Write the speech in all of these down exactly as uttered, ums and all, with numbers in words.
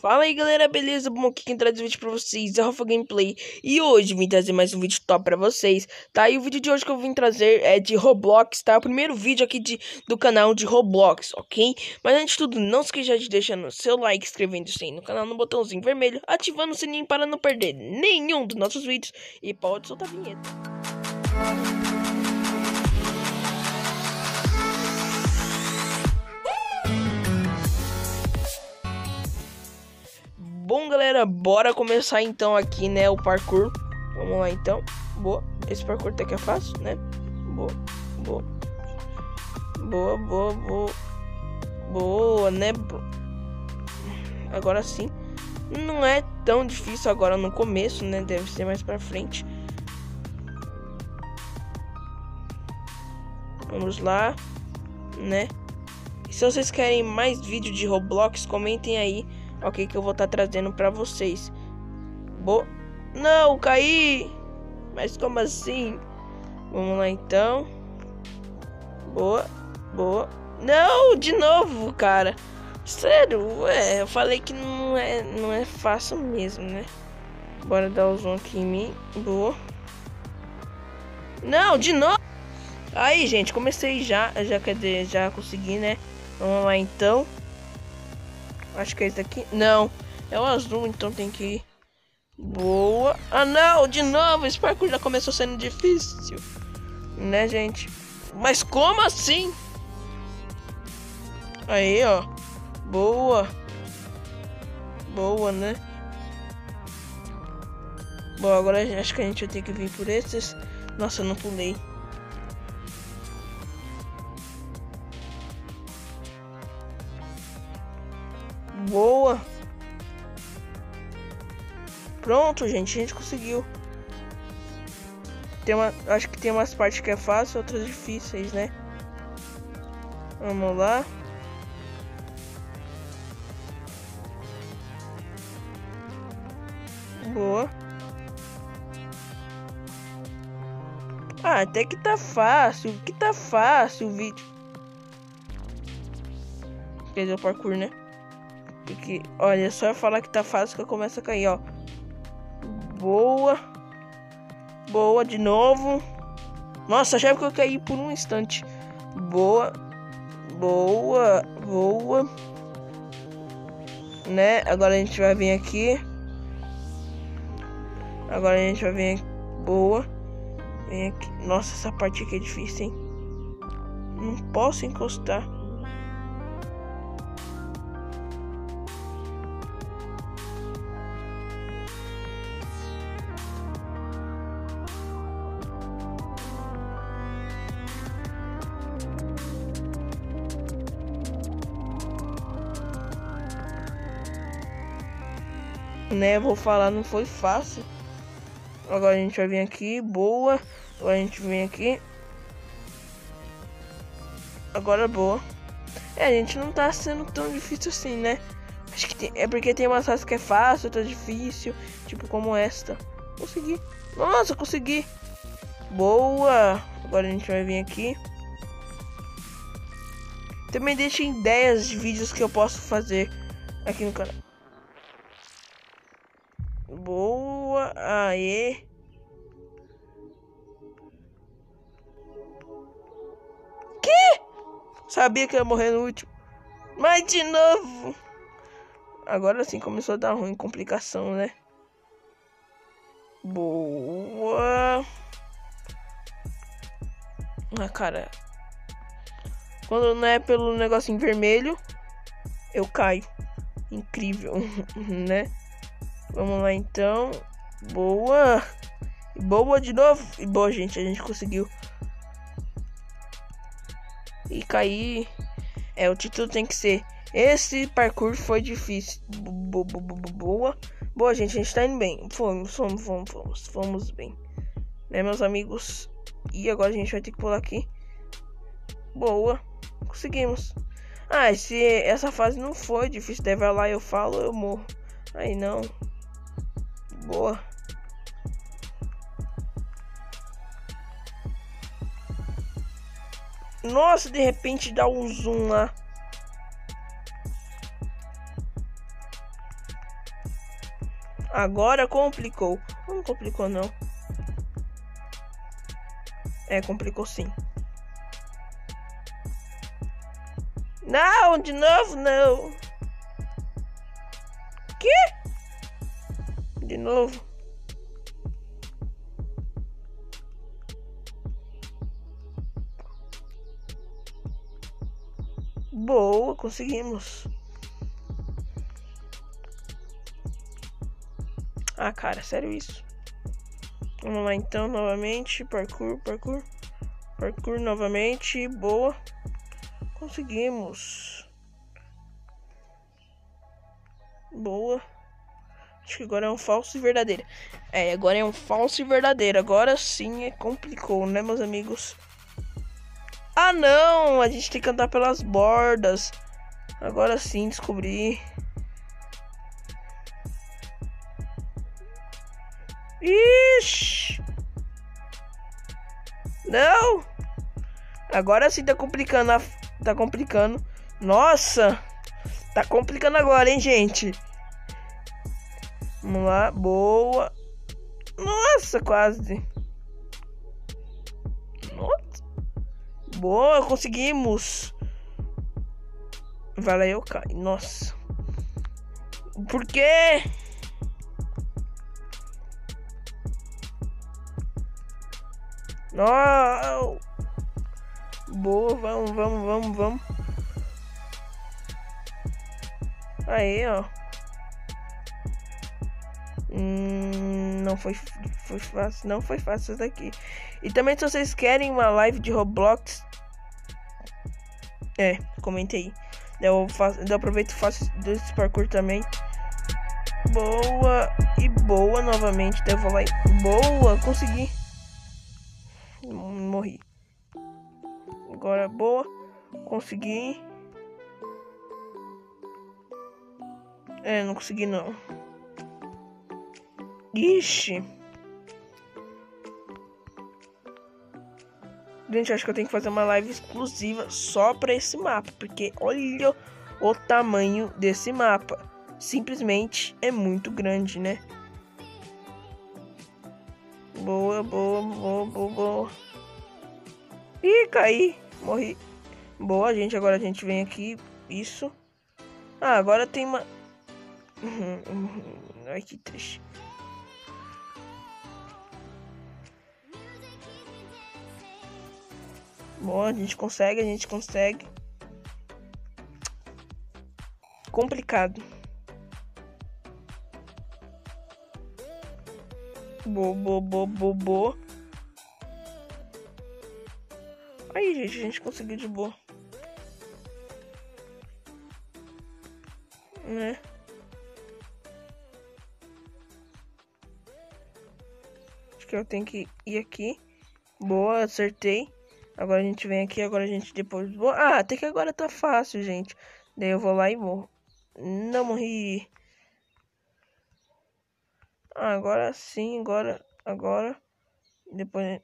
Fala aí galera, beleza? Bom, aqui quem traz o vídeo pra vocês é o Rafa Gameplay. E hoje vim trazer mais um vídeo top pra vocês, tá? E o vídeo de hoje que eu vim trazer é de Roblox, tá? O primeiro vídeo aqui de, do canal de Roblox, ok? Mas antes de tudo, não se esqueça de deixar o seu like, inscrevendo-se aí no canal no botãozinho vermelho, ativando o sininho para não perder nenhum dos nossos vídeos. E pode soltar a vinheta. Bom galera, bora começar então aqui, né, o parkour. Vamos lá então. Boa, esse parkour até que é fácil, né? Boa, boa. Boa, boa, boa. Boa, né? Agora sim. Não é tão difícil agora no começo, né? Deve ser mais pra frente. Vamos lá, né? E se vocês querem mais vídeo de Roblox, comentem aí. Ok, que eu vou estar tá trazendo pra vocês. Boa. Não, caí. Mas como assim? Vamos lá então. Boa, boa. Não, de novo, cara. Sério, ué, eu falei que não é, não é fácil mesmo, né? Bora dar o zoom aqui em mim. Boa. Não, de novo. Aí, gente, comecei já. Já, quer dizer, já consegui, né? Vamos lá então. Acho que é esse daqui. Não, é o azul, então tem que ir. Boa. Ah, não, de novo. Esse parkour já começou sendo difícil, né, gente? Mas como assim? Aí, ó. Boa. Boa, né? Bom, agora acho que a gente vai ter que vir por esses. Nossa, eu não pulei. Boa. Pronto, gente, a gente conseguiu. Tem uma, acho que tem umas partes que é fácil, outras difíceis, né? Vamos lá. Boa. Ah, até que tá fácil, que tá fácil o vídeo. Quer dizer, o parkour, né? Porque, olha, só eu falar que tá fácil que eu começo a cair, ó. Boa. Boa, de novo. Nossa, achava que eu caí por um instante. Boa. Boa. Boa. Né? Agora a gente vai vir aqui. Agora a gente vai vir aqui. Boa. Vem aqui. Nossa, essa parte aqui é difícil, hein? Não posso encostar. Né, vou falar, não foi fácil. Agora a gente vai vir aqui, boa. Agora a gente vem aqui. Agora boa. É, a gente não tá sendo tão difícil assim, né? Acho que tem, é porque tem umas fases que é fácil, outra difícil. Tipo como esta. Consegui. Nossa, consegui. Boa. Agora a gente vai vir aqui. Também deixem ideias de vídeos que eu posso fazer aqui no canal. Boa, aê. Que? Sabia que eu ia morrer no último. Mas de novo. Agora sim começou a dar ruim, complicação, né? Boa. Ah, cara. Quando não é pelo negocinho vermelho, eu caio. Incrível, né? Vamos lá então. Boa. Boa de novo. E boa, gente. A gente conseguiu. E cair. É, o título tem que ser: esse parkour foi difícil. Boa. Boa. Boa, gente. A gente tá indo bem. Fomos, fomos, fomos, fomos, fomos bem. Né, meus amigos? E agora a gente vai ter que pular aqui. Boa. Conseguimos. Ah, se essa fase não foi difícil, daí vai lá e eu falo, eu morro. Aí não. Boa. Nossa, de repente dá um zoom lá. Agora complicou. Não complicou, não. É, complicou sim. Não, de novo, não. Que? De novo. Boa, conseguimos. Ah, cara, sério isso. Vamos lá então, novamente. Parkour, parkour. Parkour novamente. Boa. Conseguimos. Boa. Acho que agora é um falso e verdadeiro. É, agora é um falso e verdadeiro. Agora sim é complicou, né, meus amigos? Ah, não! A gente tem que andar pelas bordas. Agora sim descobri. Ixi! Não! Agora sim tá complicando. A... Tá complicando. Nossa! Tá complicando agora, hein, gente? Vamos lá. Boa. Nossa, quase. Nossa. Boa, conseguimos. Vai lá, eu caio. Nossa. Por quê? Não. Boa, vamos, vamos, vamos, vamos. Aí, ó. Hum, não foi, foi fácil, não foi fácil isso daqui. E também, se vocês querem uma live de Roblox, é, comentei. Eu, faço, eu aproveito e faço desse parkour também. Boa e boa novamente. Daí eu vou lá e boa, consegui. Morri. Agora boa, consegui. É, não consegui não. Ixi. Gente, acho que eu tenho que fazer uma live exclusiva só pra esse mapa. Porque olha o tamanho desse mapa. Simplesmente é muito grande, né? Boa, boa, boa, boa, boa. Ih, caí. Morri. Boa, gente. Agora a gente vem aqui. Isso. Ah, agora tem uma... Ai, que triste. Bom, a gente consegue, a gente consegue. Complicado. Boa, boa, boa, boa, boa. Aí, gente, a gente conseguiu de boa. Né? Acho que eu tenho que ir aqui. Boa, acertei. Agora a gente vem aqui, agora a gente depois... Ah, até que agora tá fácil, gente. Daí eu vou lá e morro. Não morri. Ah, agora sim, agora... Agora... Depois...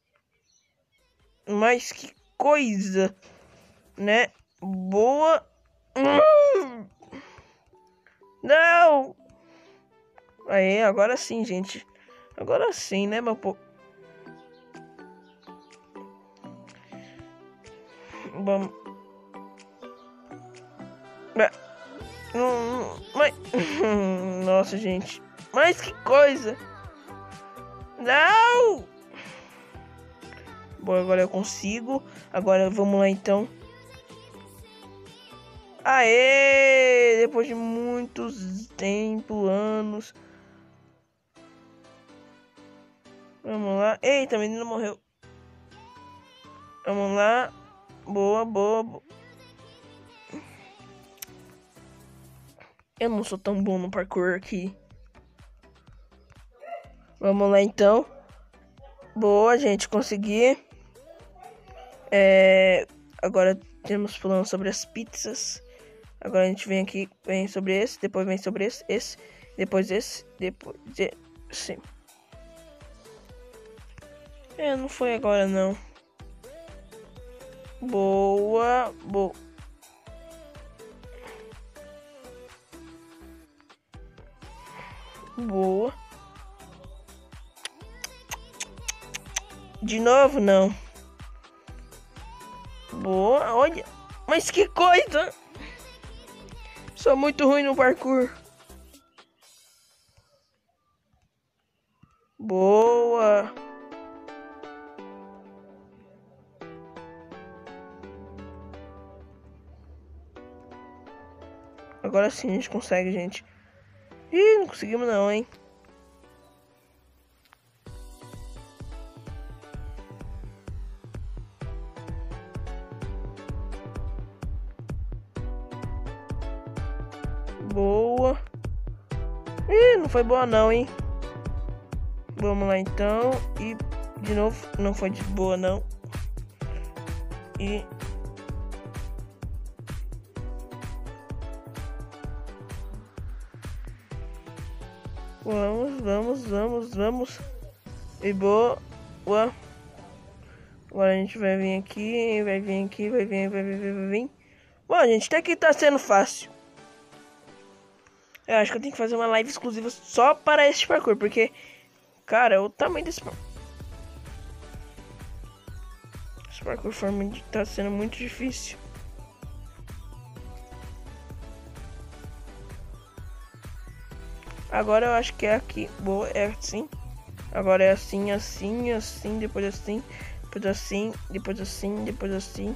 Mas que coisa, né? Boa... Não! Aí, agora sim, gente. Agora sim, né, meu povo? Vamos. Mas... Nossa, gente. Mas que coisa. Não! Bom, agora eu consigo. Agora vamos lá, então. Aê! Depois de muitos tempos, anos. Vamos lá. Eita, a menina morreu. Vamos lá. Boa, boa, boa. Eu não sou tão bom no parkour aqui. Vamos lá, então. Boa, gente, consegui. É... Agora temos falando sobre as pizzas. Agora a gente vem aqui, vem sobre esse, depois vem sobre esse, esse, depois esse, depois esse. É, não foi agora não. Boa, boa. Boa. De novo, não. Boa, olha. Mas que coisa. Sou muito ruim no parkour. Boa. Agora sim a gente consegue, gente. Ih, não conseguimos não, hein. Boa. Ih, não foi boa não, hein. Vamos lá então. E de novo, não foi de boa não. E vamos, vamos, vamos, vamos. E boa. Agora a gente vai vir aqui, vai vir aqui, vai vir, vai vir, vai vir, vai vir. Bom, gente, até que tá sendo fácil. Eu acho que eu tenho que fazer uma live exclusiva só para este parkour, porque, cara, o tamanho desse parkour. Esse parkour tá sendo muito difícil. Agora eu acho que é aqui. Boa, é assim. Agora é assim, assim, assim, depois assim, depois assim, depois assim, depois assim.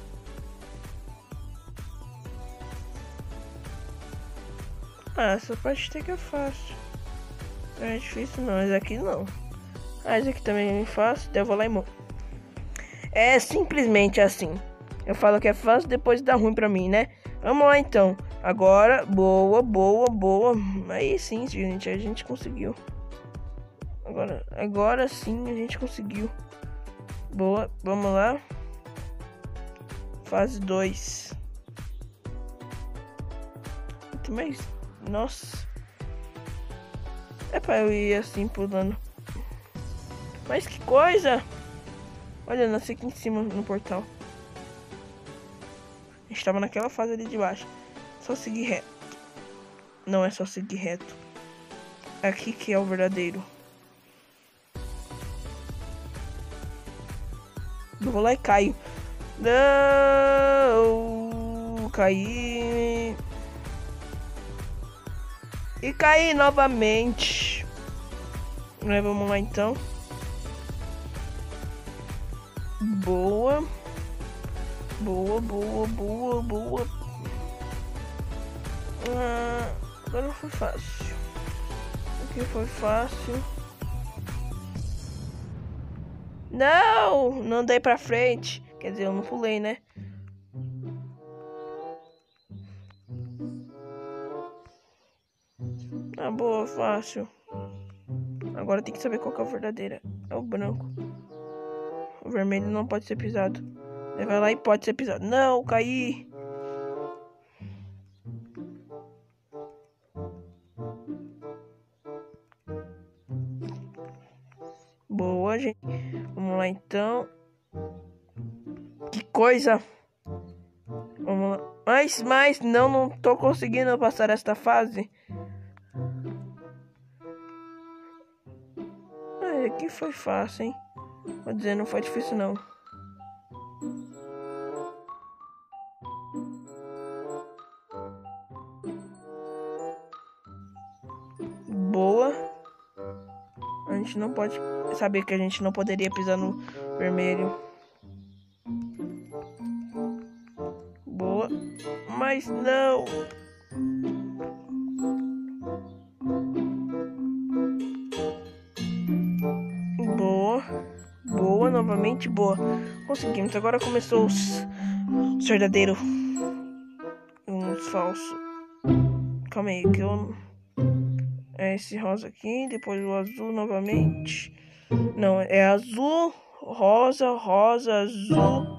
Ah, essa parte até que é fácil. Não é difícil não, esse aqui não. Ah, esse aqui também é fácil, então eu vou lá e morro. É simplesmente assim. Eu falo que é fácil, depois dá ruim pra mim, né? Vamos lá então. Agora, boa, boa, boa. Aí sim, gente, a gente conseguiu. Agora, agora sim a gente conseguiu. Boa, vamos lá. Fase dois. Mas, nossa. É pra eu ir assim pulando. Mas que coisa! Olha, nasci aqui em cima no portal. A gente tava naquela fase ali de baixo. Só seguir reto. Não é só seguir reto. Aqui que é o verdadeiro. Eu vou lá e caio. Não! Caí. E caí novamente. Né, vamos lá então. Boa. Boa, boa, boa, boa. Ah, agora foi fácil. Aqui foi fácil. Não! Não andei pra frente. Quer dizer, eu não pulei, né? Ah, boa, fácil. Agora tem que saber qual que é a verdadeira. É o branco. O vermelho não pode ser pisado. Ele vai lá e pode ser pisado. Não, caí. Boa, gente. Vamos lá então. Que coisa. Vamos lá. Mas, mas, não, não tô conseguindo passar esta fase. Mas aqui foi fácil, hein? Vou dizer, não foi difícil, não. Boa. A gente não pode saber que a gente não poderia pisar no vermelho. Boa. Mas não. Boa. Boa, novamente boa. Conseguimos. Agora começou os, os verdadeiros. Uns falsos. Calma aí, que eu... É esse rosa aqui, depois o azul novamente. Não, é azul, rosa, rosa, azul,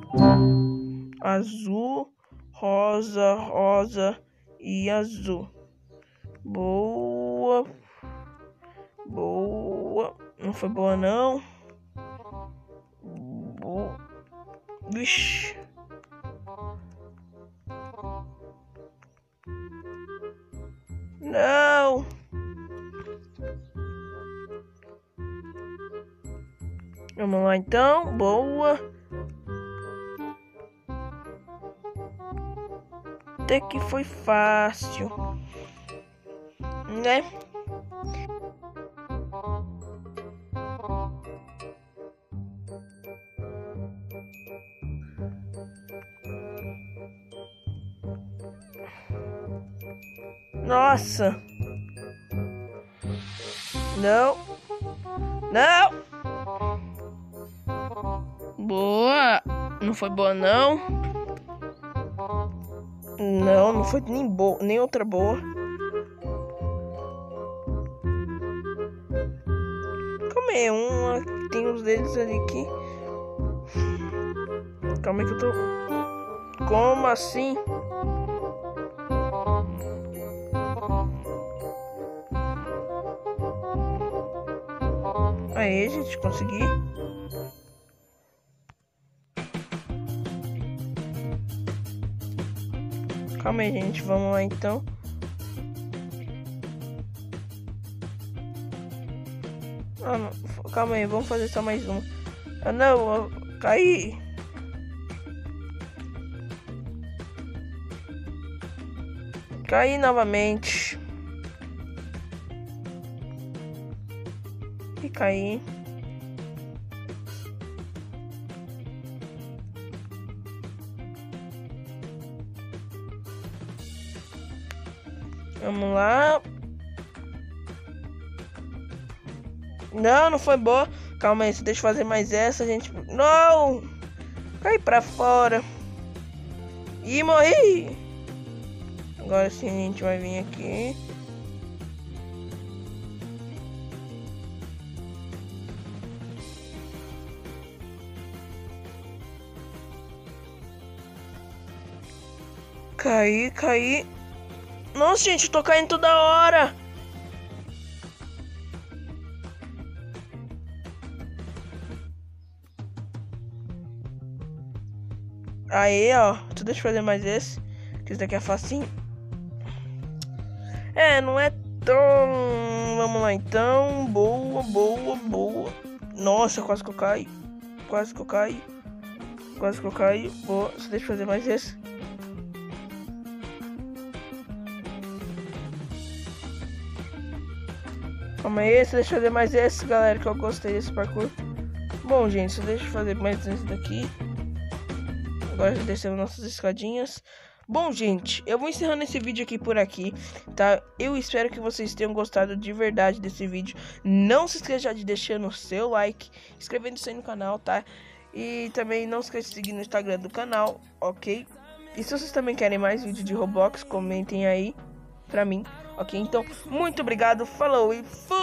azul, rosa, rosa e azul. Boa. Boa. Não foi boa, não. Boa. Vixe. Não. Vamos lá então, boa. Até que foi fácil, né? Nossa! Não! Não! Boa! Não foi boa, não. Não, não foi nem boa, nem outra boa. Calma aí, uma, tem os dedos ali aqui. Calma aí que eu tô... Como assim? Aí, gente, consegui. Calma aí, gente, vamos lá então. Ah, não. Calma aí, vamos fazer só mais uma. Ah, não, eu caí. Caí novamente. E caí. Vamos lá. Não, não foi boa. Calma aí, deixa eu fazer mais essa, gente. Não! Caí pra fora. E morri. Agora sim a gente vai vir aqui. Caí, caí. Nossa, gente, eu tô caindo toda hora. Aí, ó. Tu deixa eu fazer mais esse. Que esse daqui é facinho. É, não é tão... Vamos lá, então. Boa, boa, boa. Nossa, quase que eu caí. Quase que eu caí. Quase que eu caí. Boa, você deixa eu fazer mais esse. Calma aí, você deixa eu fazer mais esse, galera, que eu gostei desse parkour. Bom, gente, você deixa eu fazer mais esse daqui. Agora já descemos nossas escadinhas. Bom, gente, eu vou encerrando esse vídeo aqui por aqui, tá? Eu espero que vocês tenham gostado de verdade desse vídeo. Não se esqueça de deixar o seu like, inscrevendo-se aí no canal, tá? E também não se esqueça de seguir no Instagram do canal, ok? E se vocês também querem mais vídeos de Roblox, comentem aí pra mim, ok? Então, muito obrigado, falou e fui!